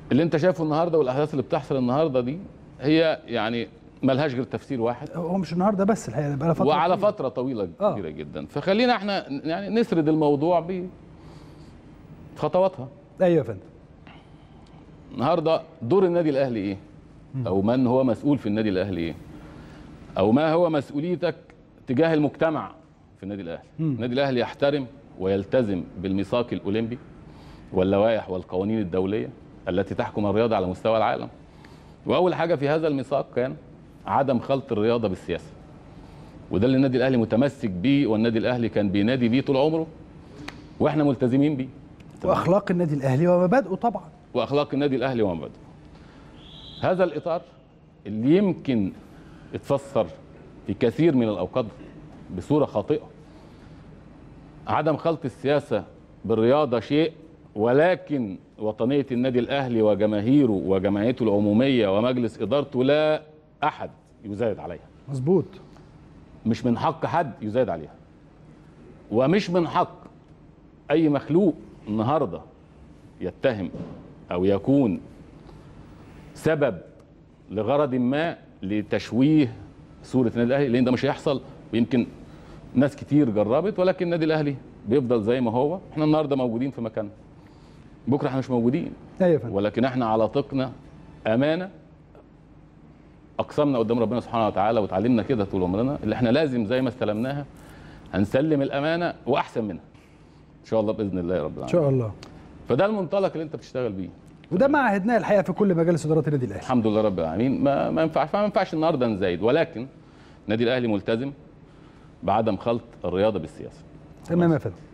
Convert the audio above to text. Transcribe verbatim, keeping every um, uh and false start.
اللي انت شايفه النهارده والاحداث اللي بتحصل النهارده دي هي يعني ملهاش غير تفسير واحد، هو مش النهارده بس الحقيقه، بقى فتره وعلى طويلة. فتره طويله آه. كبيره جدا. فخلينا احنا يعني نسرد الموضوع بخطواتها. ايوه يا فندم. النهارده دور النادي الاهلي ايه؟ او من هو مسؤول في النادي الاهلي ايه؟ او ما هو مسؤوليتك تجاه المجتمع في النادي الاهلي؟ مم. النادي الاهلي يحترم ويلتزم بالميثاق الاولمبي واللوائح والقوانين الدوليه التي تحكم الرياضه على مستوى العالم. واول حاجه في هذا الميثاق كان عدم خلط الرياضه بالسياسه. وده اللي النادي الاهلي متمسك بيه، والنادي الاهلي كان بينادي بيه طول عمره واحنا ملتزمين بيه. واخلاق النادي الاهلي ومبادئه طبعا. واخلاق النادي الاهلي ومبادئه. هذا الاطار اللي يمكن اتفسر في كثير من الاوقات بصوره خاطئه. عدم خلط السياسه بالرياضه شيء، ولكن وطنيه النادي الاهلي وجماهيره وجمعيته العموميه ومجلس ادارته لا احد يزايد عليها. مظبوط. مش من حق حد يزايد عليها، ومش من حق اي مخلوق النهارده يتهم او يكون سبب لغرض ما لتشويه صوره النادي الاهلي، لان ده مش هيحصل. ويمكن ناس كتير جربت، ولكن النادي الاهلي بيفضل زي ما هو. احنا النهارده موجودين في مكاننا، بكره احنا مش موجودين. ايوه يا فندم. ولكن احنا على طقنا امانه اقسمنا قدام ربنا سبحانه وتعالى، وتعلمنا كده طول عمرنا اللي احنا لازم زي ما استلمناها هنسلم الامانه واحسن منها ان شاء الله باذن الله يا رب العالمين. ان شاء الله. فده المنطلق اللي انت بتشتغل بيه، وده ما عهدناه الحقيقه في كل مجالس ادارات النادي الاهلي. الحمد لله رب العالمين. ما ما ينفعش ما ينفعش النهارده نزايد، ولكن النادي الاهلي ملتزم بعدم خلط الرياضه بالسياسه. تمام يا فندم.